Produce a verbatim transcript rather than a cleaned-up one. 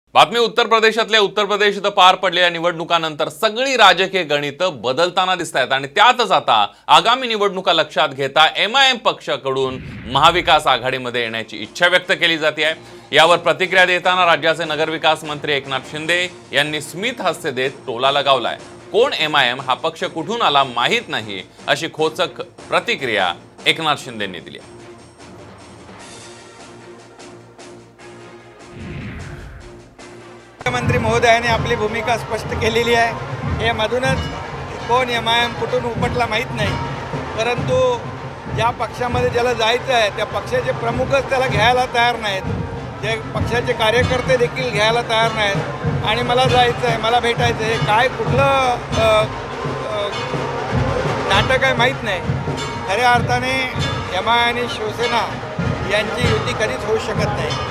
बातमी उत्तर प्रदेशातल्या उत्तर प्रदेश इथं पार पडलेल्या निवडणुकांनंतर सगळी राजकीय गणितं बदलताना दिसत आहेत आणि त्यातच आता आगामी निवडणुका लक्षात घेता एम आय एम पक्षाकडून महाविकास आघाडीमध्ये येण्याची इच्छा व्यक्त केली जाते आहे। यावर प्रतिक्रिया देताना राज्याचे नगरविकास मंत्री एकनाथ शिंदे यांनी स्मित हास्य देत टोला लगावलाय। कोण एम आय एम हा पक्ष कुठून आला माहित नाही अशी खोचक प्रतिक्रिया एकनाथ शिंदेंनी दिली। मुख्यमंत्री महोदयाने आपली भूमिका स्पष्ट केलेली आहे। हे मधूनच कोण एम आय एम कुठून उपटला माहीत नाही, परंतु ज्या पक्षामध्ये ज्याला जायचं आहे त्या पक्षाचे प्रमुखच त्याला घ्यायला तयार नाहीत, जे पक्षाचे कार्यकर्ते देखील घ्यायला तयार नाहीत आणि मला जायचं आहे, मला भेटायचं आहे, काय कुठलं नाटक आहे माहीत नाही। खऱ्या अर्थाने एम आय आणि शिवसेना यांची युती कधीच होऊ शकत नाही।